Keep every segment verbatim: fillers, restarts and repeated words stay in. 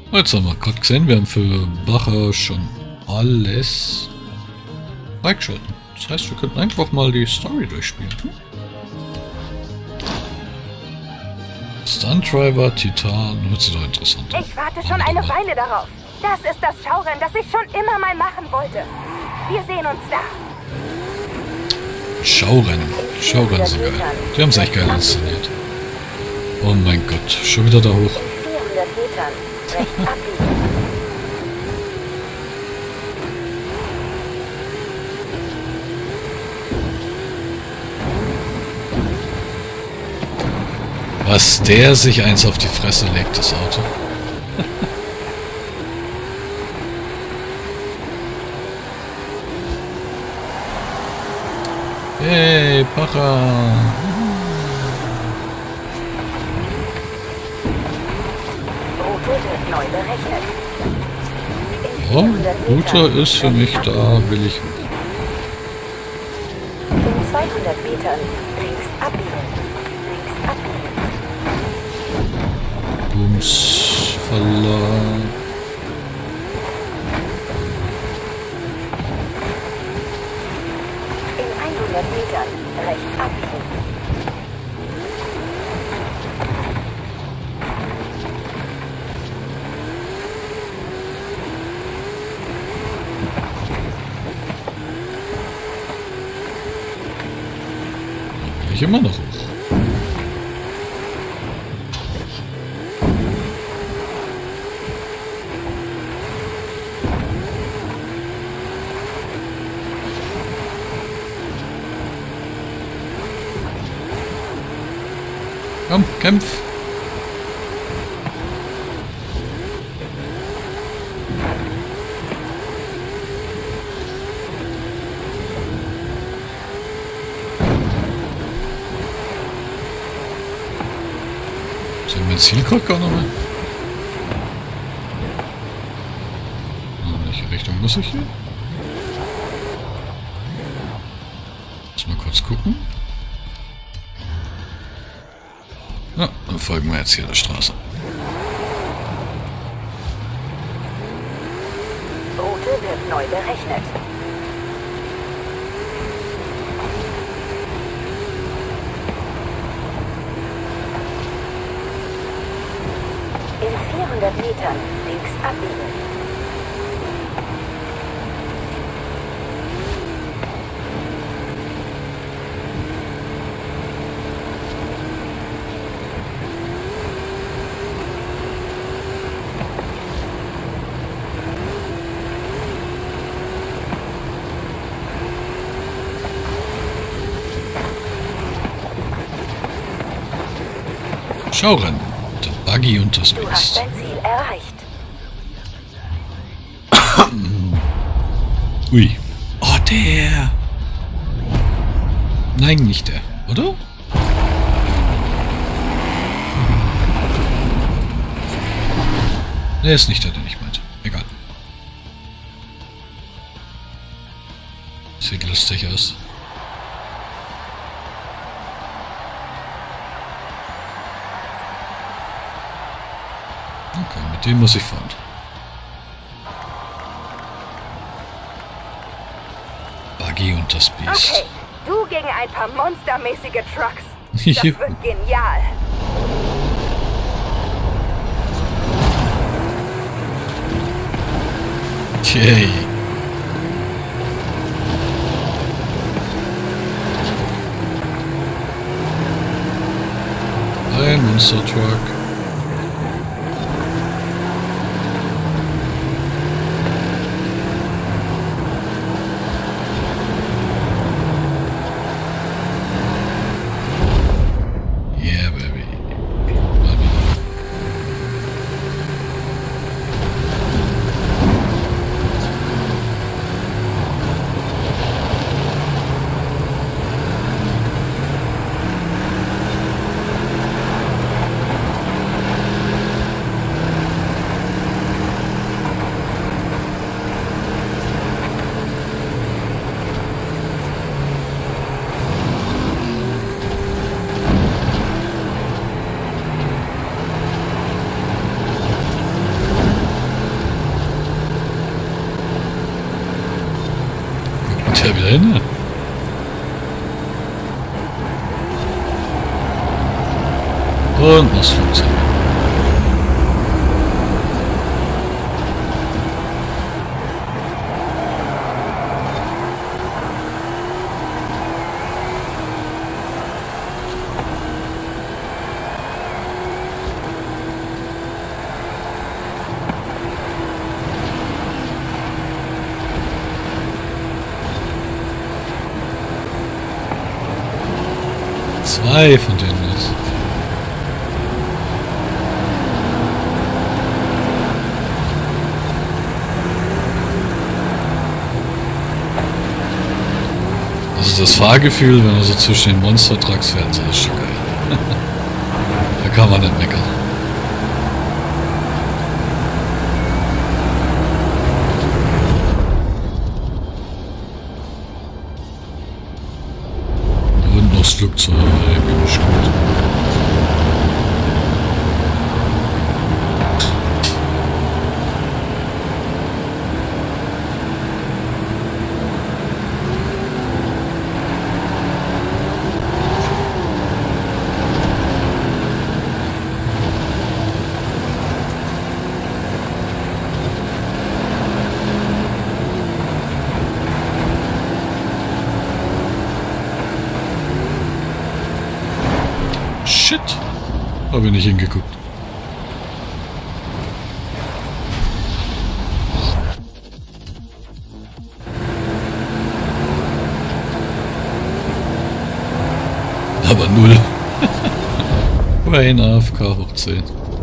Jetzt haben wir gerade gesehen, wir haben für Bacher schon alles freigeschalten. Das heißt, wir könnten einfach mal die Story durchspielen. Hm? Stunt Driver, Titan, hört sich doch interessant an. Ich warte schon eine Weile darauf. Das ist das Schaurennen, das ich schon immer mal machen wollte. Wir sehen uns da. Schaurennen. Schaurennen sind geil. Die haben es echt geil inszeniert. Oh mein Gott, schon wieder da hoch. In vierhundert Metern rechts abbiegen. Was der sich eins auf die Fresse legt, das Auto. Hey, Bacher. Route wird neu berechnet. Oh, Router ist für mich da, will ich. In zweihundert Metern links abbiegen. Links abbiegen. Bums, Verlag. In hundert Metern rechts abbiegen. Ich immer noch hoch. Komm, kämpf! Sind wir ins Ziel gerade gar noch mal? In welche Richtung muss ich hier? Muss mal kurz gucken. Ja, dann folgen wir jetzt hier der Straße. Route wird neu berechnet. In vierhundert Metern links abbiegen. Schaurennen. Der Buggy und das Du hast Biest. dein Ziel erreicht. Ui. Oh, der. Nein, nicht der, oder? Der ist nicht der, den ich meinte. Egal. Sieht lustig aus. Okay, mit dem muss ich fahren. Buggy und das Biest. Okay, du gegen ein paar monstermäßige Trucks. Das wird genial. Yay. Ein Monster Truck. Yeah, baby. Baby. Und das Flugzeug. Zwei von denen ist. Also das Fahrgefühl, wenn man so zwischen den Monster-Trucks fährt, das ist schon geil. Da kann man nicht meckern. Und noch das Flugzeug, bin ich gut. Shit! Habe ich nicht hingeguckt. Aber null. Brain A F K hoch zehn.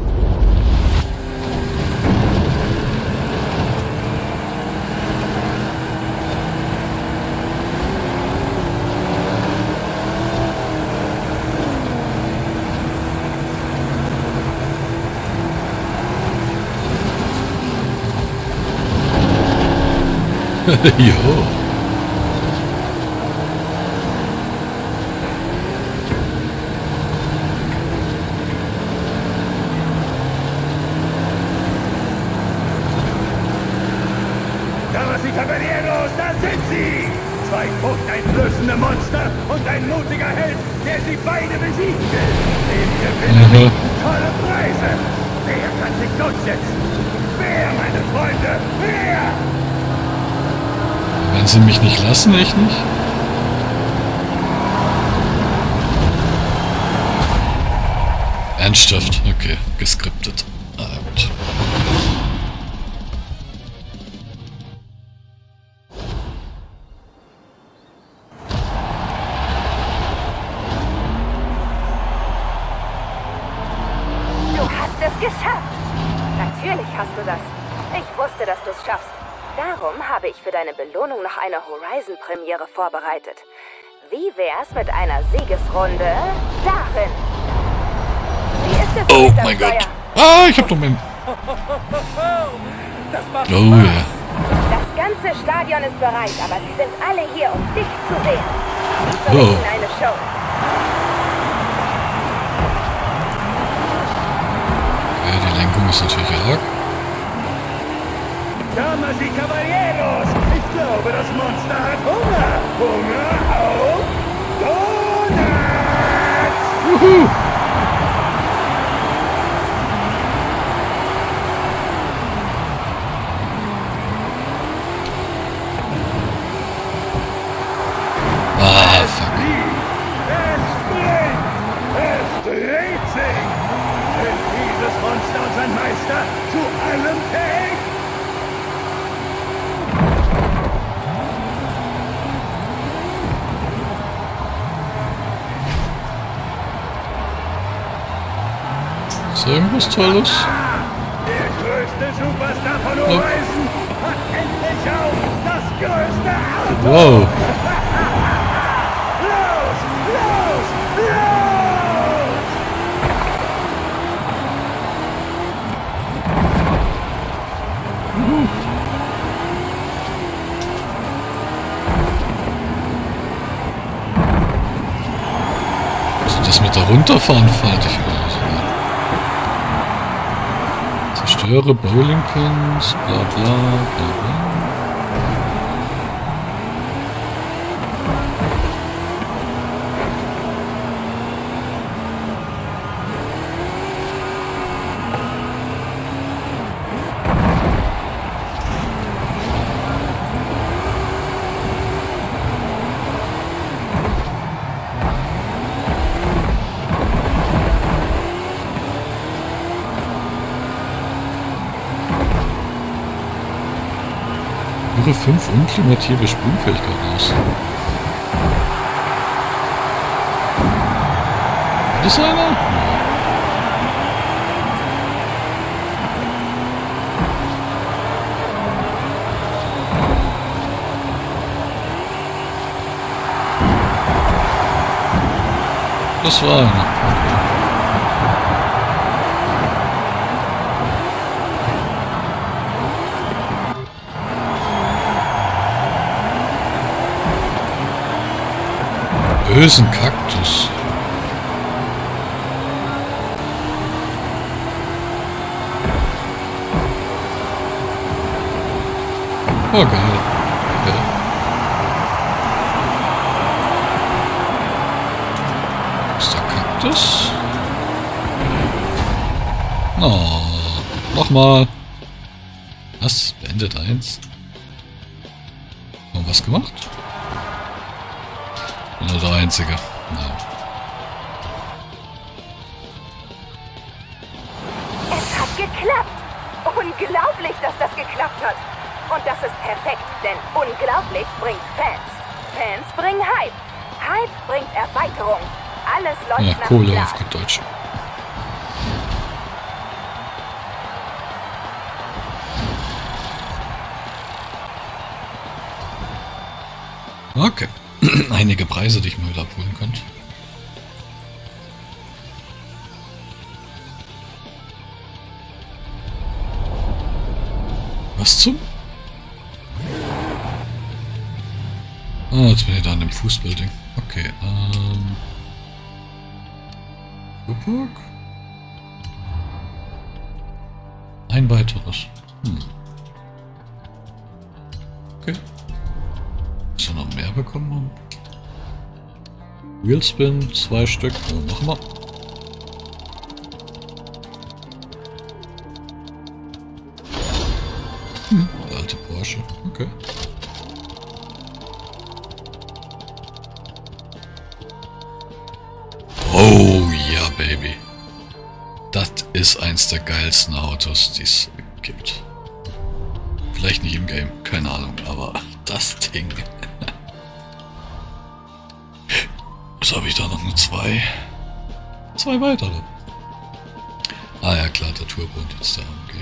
Jo. Damas y Caballeros, da sind sie! Zwei furchteinflößende Monster und ein mutiger Held, der sie beide besiegen will. Den gewinnen tolle Preise. Wer kann sich durchsetzen? Wer, meine Freunde? Wer? Wenn sie mich nicht lassen, ich nicht. Ernsthaft? Okay, geskriptet. Ah, gut. Du hast es geschafft. Natürlich hast du das. Ich wusste, dass du es schaffst. Darum habe ich für deine Belohnung noch eine Horizon-Premiere vorbereitet. Wie wär's mit einer Siegesrunde darin? Wie ist es Oh mit der mein Steuer? Gott. Ah, ich hab doch mein... Das macht Oh ja. Yeah. Das ganze Stadion ist bereit, aber sie sind alle hier, um dich zu sehen. Ich Oh. berichte eine Show. Ja, die Lenkung ist natürlich arg. Damas y Caballeros, ich glaube, das Monster hat Hunger. Hunger auf Donuts! Juhu. Ah, fuck. Es springt! Es dreht sich! Ist dieses Monster und sein Meister zu allem fähig? Ist irgendwas Tolles? Der größte Superstar von Horizon hat endlich auch das größte Auto! Wow. Los! Los! Los! Also das mit der Runterfahren fand ich immer so. Zerstöre Bowlingpins, bla bla bla bla. Führe fünf unklimatierte Sprungfähigkeiten aus. Hat das einer? Ja. Das war einer. Bösen Kaktus. Oh, geil. Ja. Ist der Kaktus? Oh, nochmal. Was? Beendet eins. Haben wir was gemacht? Nur der Einzige. Ja. Es hat geklappt. Unglaublich, dass das geklappt hat. Und das ist perfekt, denn unglaublich bringt Fans. Fans bringen Hype. Hype bringt Erweiterung. Alles läuft Ja, nach Kohle Plan. auf gut Deutsch. Okay. Einige Preise, die ich mal wieder abholen könnte. Was zum? Ah, jetzt bin ich da an dem Fußballding. Okay, ähm... Burg? Ein weiteres. Hm. Okay. Muss er noch mehr bekommen haben? Wheelspin, zwei Stück. Oh, machen wir. Hm, der alte Porsche. Okay. Oh ja, Baby. Das ist eins der geilsten Autos, die es gibt. Vielleicht nicht im Game, keine Ahnung, aber das Ding. Was habe ich da noch? Nur zwei? Zwei weitere. Ah ja, klar, der Turbo und jetzt der A M G.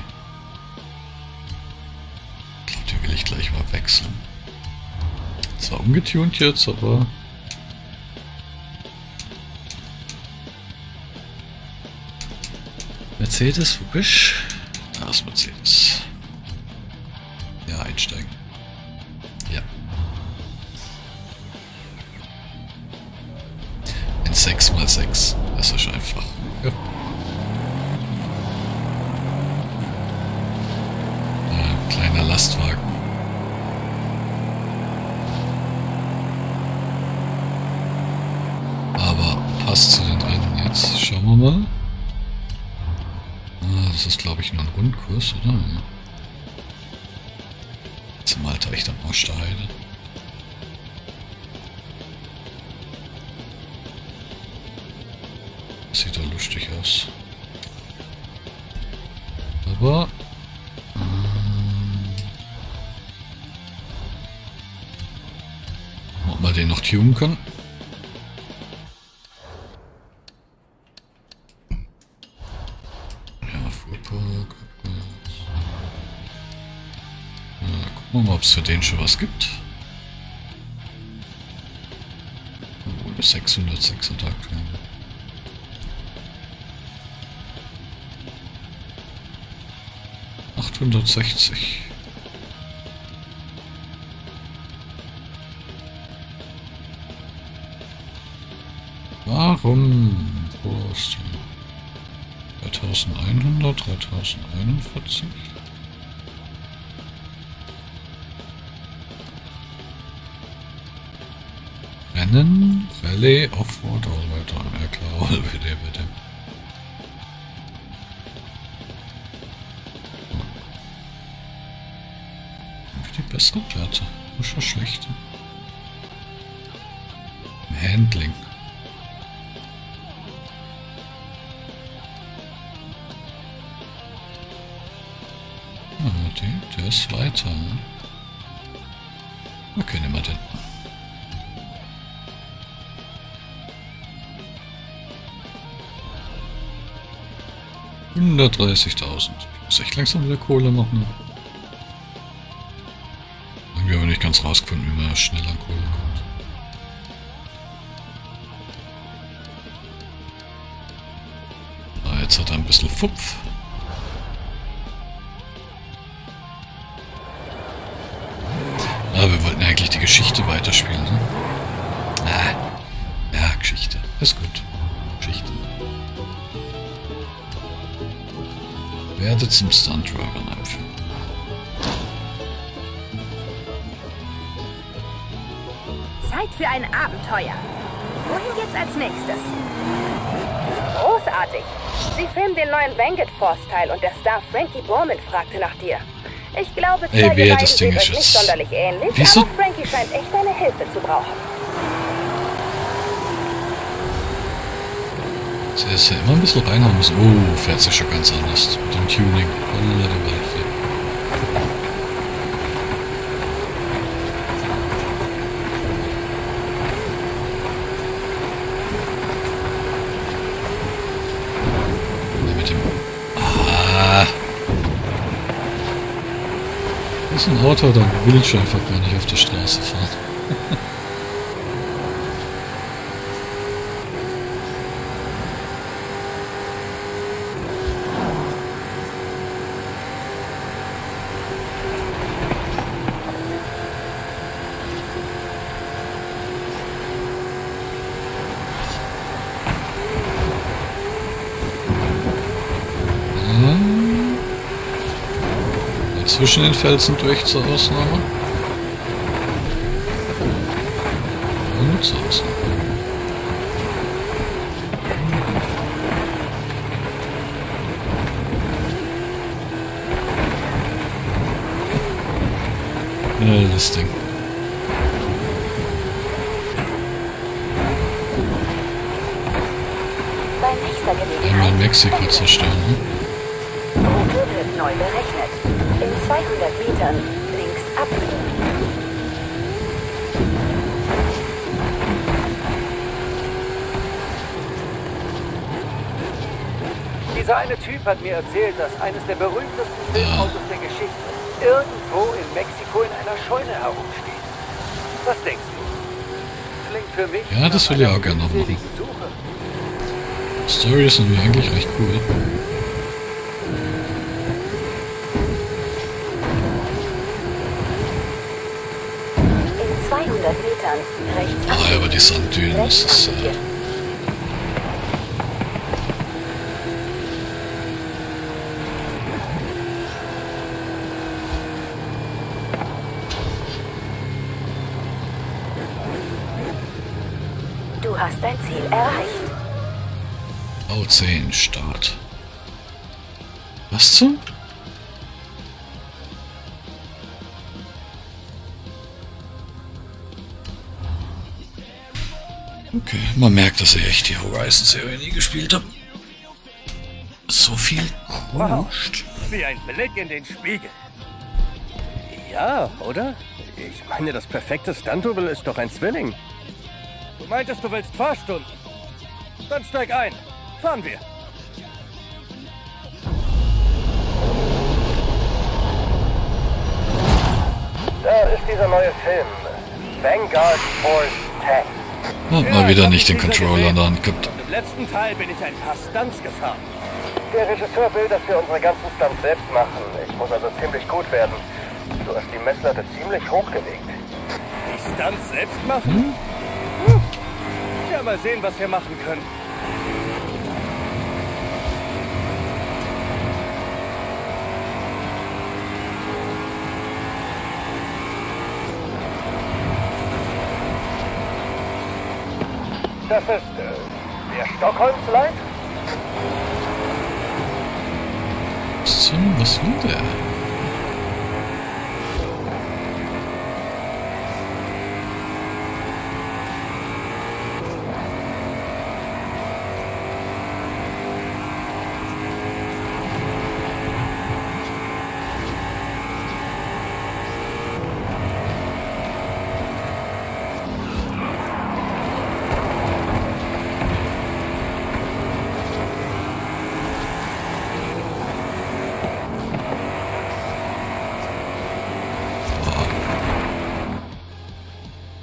Ich glaube, die will ich gleich mal wechseln. Zwar ungetunt jetzt, aber... Mercedes, wo bist du? Ja, das ist Mercedes. Ja, einsteigen. Ja. Ein sechs mal sechs. Das ist einfach. Ja. Ja, kleiner Lastwagen. Aber passt zu den Rennen jetzt. Schauen wir mal. Das ist, glaube ich, nur ein Rundkurs, oder? Zum Alter echt am Arsch der Heide. Sieht doch lustig aus. Aber... Ähm, ob man den noch tunen kann? Gucken wir mal, ob es für den schon was gibt. Obwohl wir sechshundertsechs am Tag haben. achthundertsechzig. Warum? Wo ist die? dreitausendeinhundert, dreitausendeinundvierzig. Rennen, Rallye, Offroad, Allwetter. Ja klar, Allwetter bitte. Die besseren Werte, nur schon schlechte. Handling. Ah, die, der ist weiter. Ne? Okay, nehmen wir den. hundertdreißigtausend. Ich muss echt langsam wieder Kohle machen. Irgendwie aber nicht ganz rausgefunden, wie man schnell an Kohle kommt. Ah, jetzt hat er ein bisschen Fupf. Ah, wir wollten eigentlich die Geschichte weiterspielen, ne? Ah, ja, Geschichte. Ist gut. Geschichte. Werde zum Stunt-Driver einführen. Zeit für ein Abenteuer. Wohin geht's als nächstes? Großartig. Sie filmen den neuen Vanguard Force-Teil und der Star Frankie Borman fragte nach dir. Ich glaube, Ey, zwei wer beiden das Ding sehen ist euch nicht jetzt- sonderlich ähnlich, Wieso? aber Frankie scheint echt deine Hilfe zu brauchen. Sie ist ja immer ein bisschen reinhauen müssen. Oh, fährt sich schon ganz anders. Mit dem Tuning. Holla die Waldfee. Ne, mit dem... Ah. Das ist ein Auto, da will ich einfach gar nicht auf der Straße fahren. Zwischen den Felsen durch zur Ausnahme. Und zur Ausnahme. Ja, das Ding. Bei nächster Gelegenheit. Einmal Mexiko zerstören, ne? Route wird neu berechnet. In zweihundert Metern links abbiegen. Dieser eine Typ hat mir erzählt, dass eines der berühmtesten Filmautos der Geschichte irgendwo in Mexiko in einer Scheune herumsteht. Was denkst du? Klingt für mich Ja, das nach will ich einer auch gerne noch machen. unzähligen Suche. Story ist irgendwie eigentlich recht cool. In zweihundert Metern rechts Ah, abbiegen. aber die Sanddünen, das ist... Äh, Du hast dein Ziel erreicht. V zehn Start. Was zum? Okay, man merkt, dass ich echt die Horizon-Serie nie gespielt habe. So viel Kuscht. Wie ein Blick in den Spiegel. Ja, oder? Ich meine, das perfekte Stunt-Double ist doch ein Zwilling. Du meintest, du willst Fahrstunden. Dann steig ein. Fahren wir. Da ist dieser neue Film. Vanguard Force Tank. Hat mal wieder nicht den Controller in der Hand gehabt. Im letzten Teil bin ich ein paar Stunts gefahren. Der Regisseur will, dass wir unsere ganzen Stunts selbst machen. Ich muss also ziemlich gut werden. Du hast die Messlatte ziemlich hochgelegt. Die Stunts selbst machen? Hm. Ja, mal sehen, was wir machen können. Das ist äh, der Stockholm-Slide? Was zum? Was will der?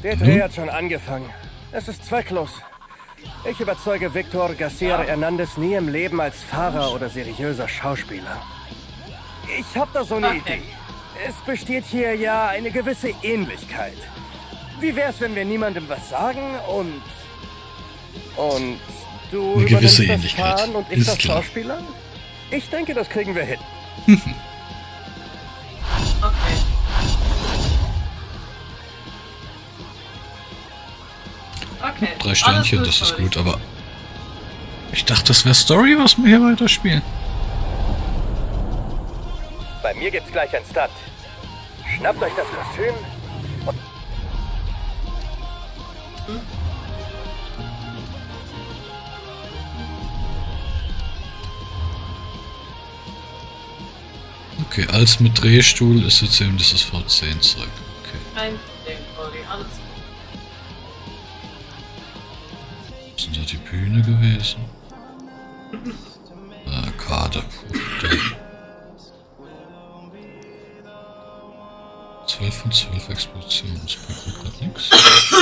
Der Dreh hat schon angefangen. Es ist zwecklos. Ich überzeuge Victor Garcia Hernandez nie im Leben als Fahrer oder seriöser Schauspieler. Ich hab da so eine Okay. Idee. Es besteht hier ja eine gewisse Ähnlichkeit. Wie wär's, wenn wir niemandem was sagen und... Und du Eine gewisse übernimmst das Ähnlichkeit. Fahren und ich Ist das klar. Schauspielern? Ich denke, das kriegen wir hin. Okay. Okay. Drei Sternchen, alles das ist Cody. gut, aber... Ich dachte, das wäre Story, was wir hier weiterspielen. Bei mir gibt's gleich ein Stunt. Schnappt euch das Kostüm. Okay, als mit Drehstuhl ist jetzt eben dieses V zehn Zeug. Okay. Kein Problem, Cody. Alles gut. Was sind da die Bühne gewesen? Arcade. zwölf von zwölf Explosionen. Das bringt mir gerade nichts.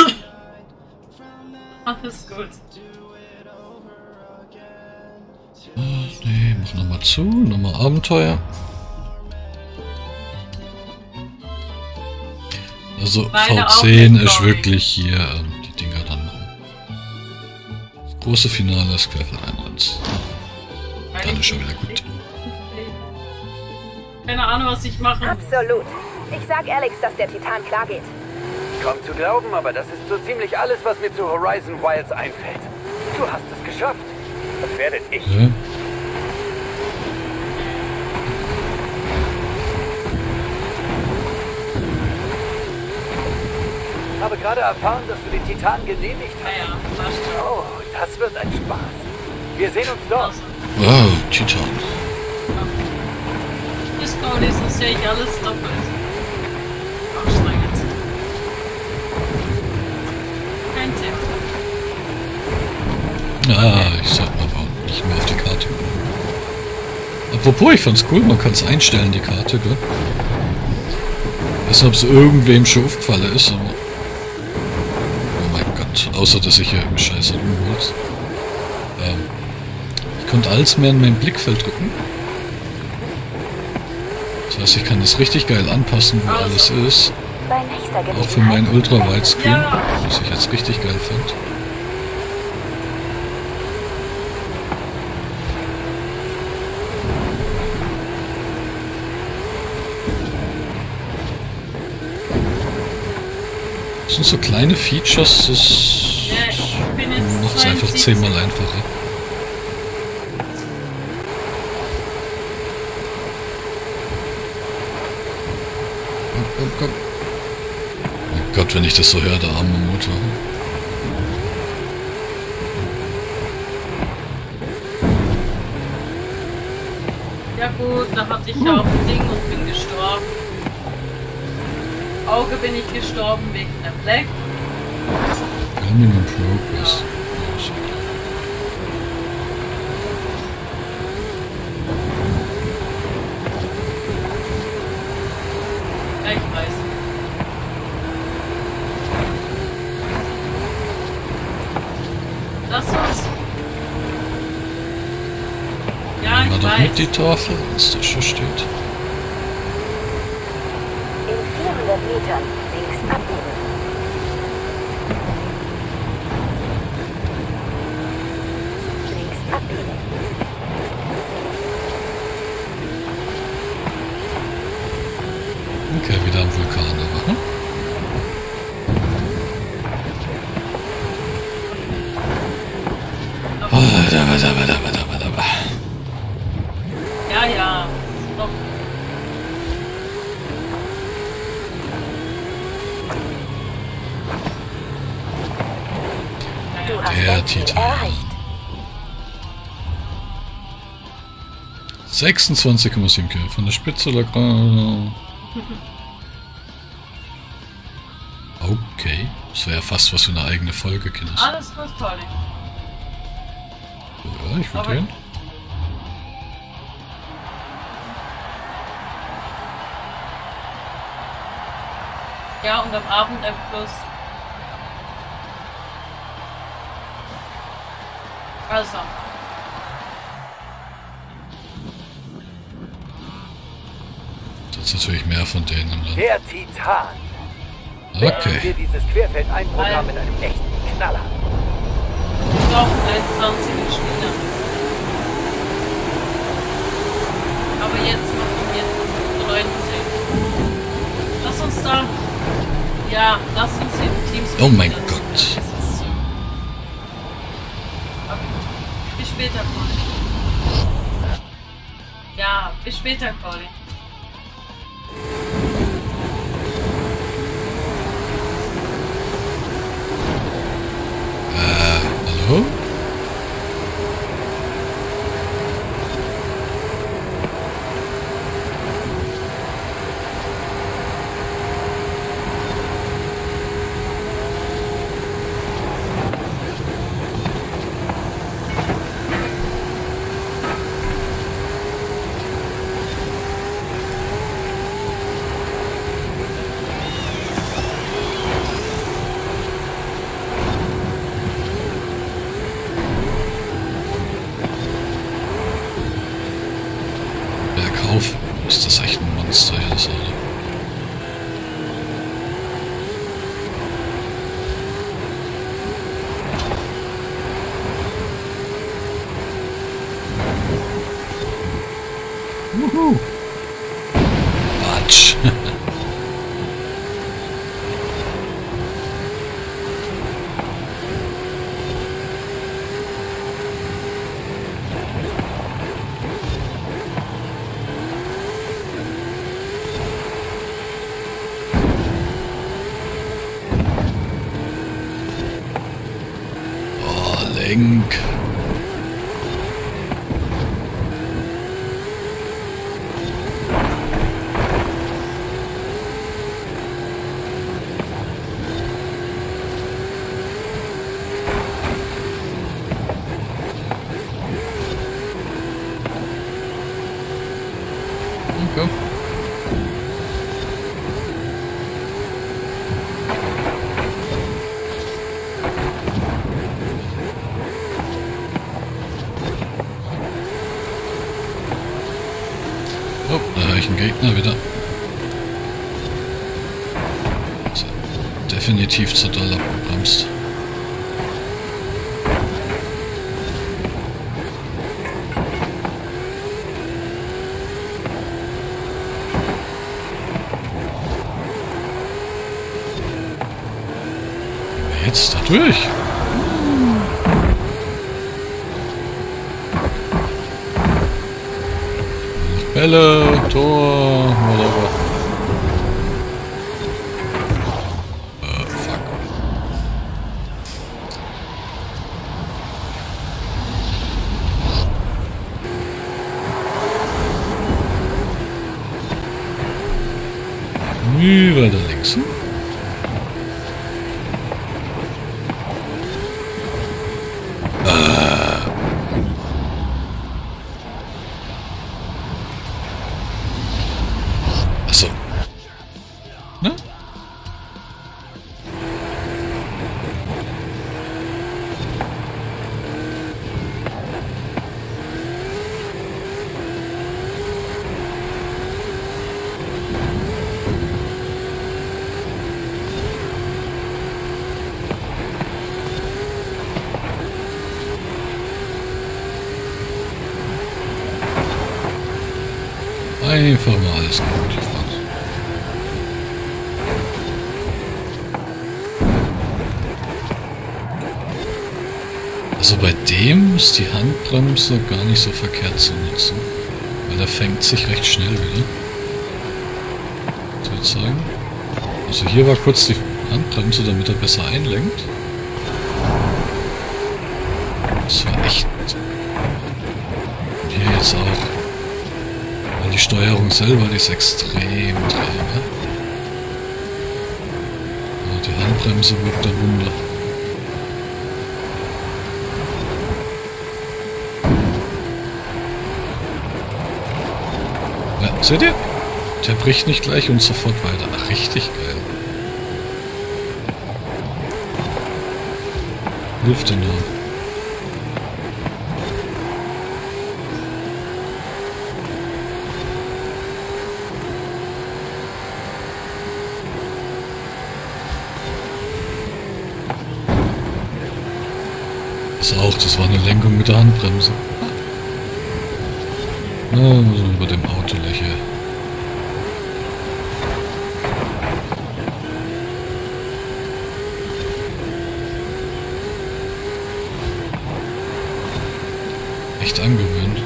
Alles gut. Ach nee, mach nochmal zu. Nochmal Abenteuer. Also Meine V zehn auch nicht, ist sorry. wirklich hier ähm, die Dinger dann machen. Das große Finale ist Querfeldeinlands. Dann ist schon wieder gut. Keine Ahnung, was ich mache. Absolut. Ich sag Alex, dass der Titan klar geht. Kaum zu glauben, aber das ist so ziemlich alles, was mir zu Horizon Wilds einfällt. Du hast es geschafft. Das werdet ich. Ja. Habe gerade erfahren, dass du den Titan genehmigt hast. Naja, das stimmt. Oh, das wird ein Spaß. Wir sehen uns dort. Also, Wow, Titan. bis Cody, sonst sehe ich alles doppelt. Anstrengend. Kein Thema. Ah, ich sollte mal aber nicht mehr auf die Karte gucken. Apropos, ich fand's cool, man kann es einstellen, die Karte, gell? Ich weiß nicht, ob es irgendwem schon aufgefallen ist, aber... Oh mein Gott, außer dass ich hier im Scheiße rumholz. Ähm, ich konnte alles mehr in mein Blickfeld drücken. Das heißt, ich kann das richtig geil anpassen, wo alles ist. Bei nächster Auch für mein Gelegenheit. Ultra-Widescreen, Ja. was ich jetzt richtig geil fand. Das sind so kleine Features, das Ja, ich bin jetzt macht es einfach zweiundsiebzig. zehnmal einfacher. Komm, komm, komm. Oh Gott, wenn ich das so höre, der arme Motor. Ja gut, da hatte ich ja auch ein Ding und bin gestorben. Auge bin ich gestorben wegen der Black. Filming in Progress. Ja, ich weiß. Lass uns. Ja, Mal ich doch mit weiß. die Tafel, was da schon steht. In vierhundert Metern links abbiegen. Links abbiegen. Okay, wieder am Vulkan, aber, hm? Ah, da, da, da, da, da, da, da. Ja, ja. Doch. Du hast Der dein Ziel Titan. erreicht. sechsundzwanzig Komma sieben Kilometer von der Spitze der Gra- Okay, das wäre ja fast was für eine eigene Folge, Kinders. Alles gut, Tolly. Ja, ich würde Aber- hin. Ja, und am Abend M Plus. Also. Das ist natürlich mehr von denen im Land. Der Titan. Beenden wir Okay. dieses Querfeldeinprogramm mit einem echten Knaller. Ich brauche vielleicht zwanzig Spieler. Aber jetzt machen wir neunzehn. Lass uns da. Ja, lass uns hier im Teams. Oh mein spielen. Gott. Das ist so. Okay. Bis später, Colin. Ja, bis später, Colin. Hallo? Bergauf ist das echt ein Monster hier, das Auto. Wuhu! Quatsch! Oh, Lenk! Okay. Oh, da höre ich einen Gegner wieder. So, definitiv zu doll abgebremst. Jetzt da durch. Bälle, Tor, whatever. Äh, fuck. Wie weiter links. Hm? Achso. Ne? Einfach mal alles kaputt gefahren. Also bei dem ist die Handbremse gar nicht so verkehrt zu nutzen, weil er fängt sich recht schnell wieder. Soll ich sagen? Also hier war kurz die Handbremse, damit er besser einlenkt. Das war echt... Und hier jetzt auch. Weil die Steuerung selber, die ist extrem träge. Aber die Handbremse wirkt ein Wunder. Ja, seht ihr? Der bricht nicht gleich und sofort weiter. Ach, richtig geil. Hilft dir nur. Das auch, das war eine Lenkung mit der Handbremse. Na, so über dem Auto lächeln. Echt angewöhnt.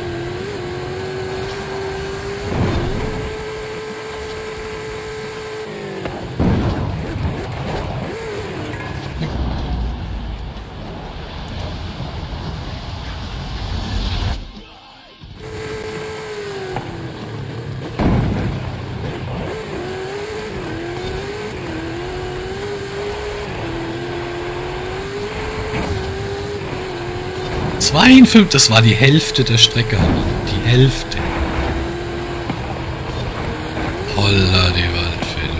zweiundfünfzig, das war die Hälfte der Strecke. Die Hälfte. Holla die Waldfälle.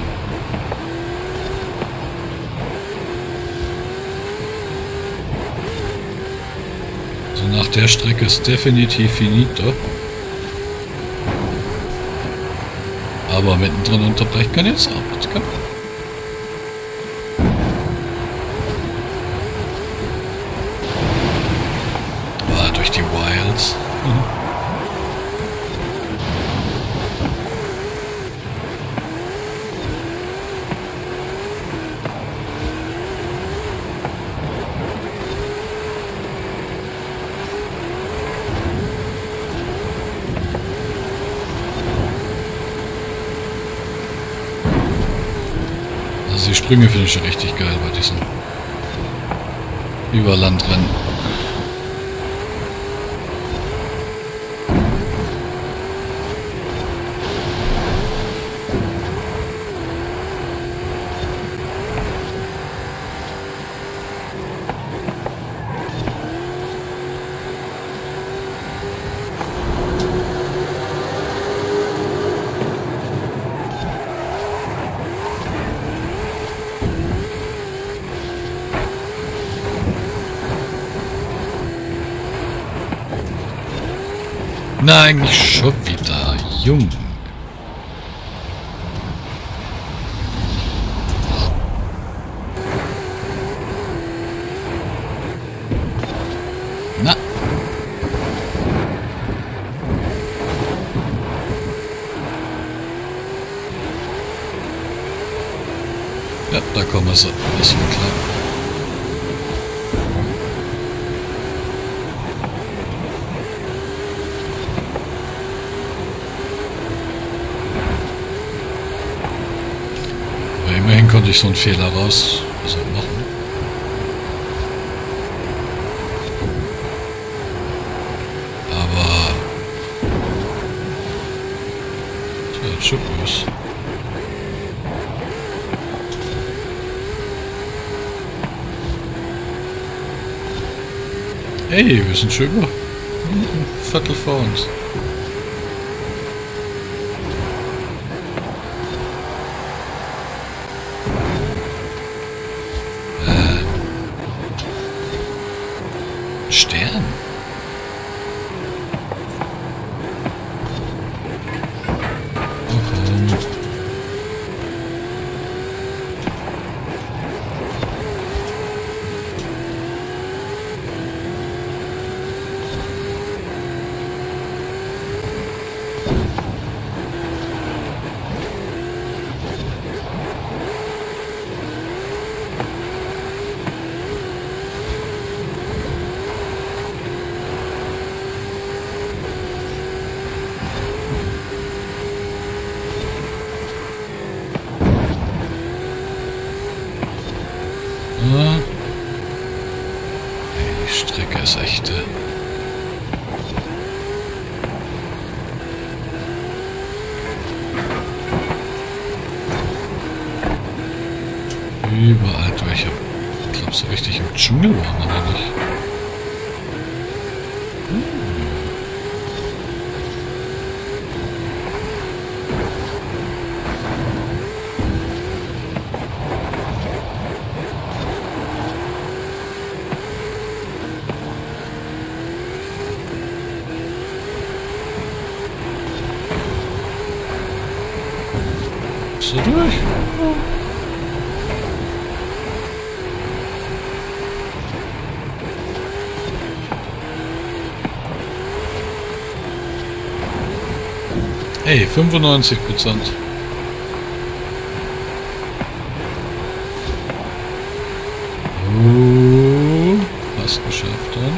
So nach der Strecke ist definitiv finito. Aber mittendrin unterbrechen kann jetzt auch nicht. Kann. Die Wilds. Mhm. Also die Sprünge finde ich schon richtig geil bei diesen Überlandrennen. Nein, nicht schon wieder. Jung. Na. Ja, da kommen wir so. Das wird klar. Immerhin konnte ich so einen Fehler raus also machen. Aber tja, tschüss. Hey, wir sind schon über ein Viertel vor uns. Stern. Okay. Die Strecke ist echt. Äh Überall durch. Ich glaube, so richtig im Dschungel waren wir noch nicht. So durch. Ey, fünfundneunzig Prozent. Oh, fast geschafft dann.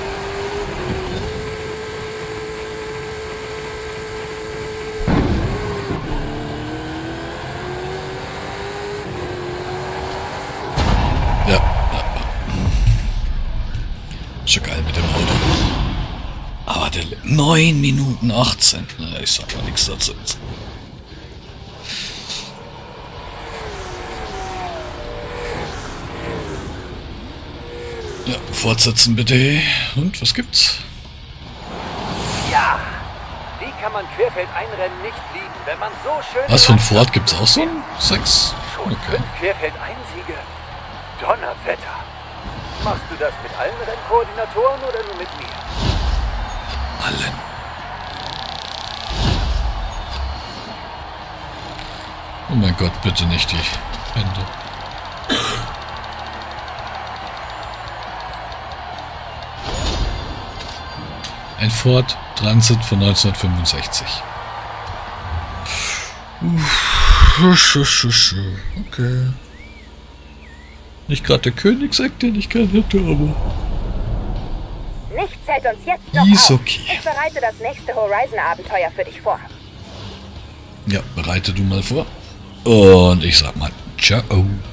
Ja, ja. Schon geil mit dem Auto. Aber der neun Minuten achtzehn. Na, ich sag mal nichts dazu. Ja, fortsetzen bitte. Und was gibt's? Ja! Wie kann man Querfeldeinrennen nicht lieben, wenn man so schön... Was, von Ford gibt's auch so ein sechs? Schon Okay. fünf Querfeldeinsiege? Donnerwetter! Machst du das mit allen Rennkoordinatoren oder nur mit mir? Allen. Oh mein Gott, bitte nicht die Hände. Ein Ford Transit von neunzehnhundertfünfundsechzig. Okay. Nicht gerade der Königseck, den ich gerne hätte, aber... Nichts hält uns jetzt noch Ist auf. okay. Ich bereite das nächste Horizon-Abenteuer für dich vor. Ja, bereite du mal vor. Und ich sag mal, ciao.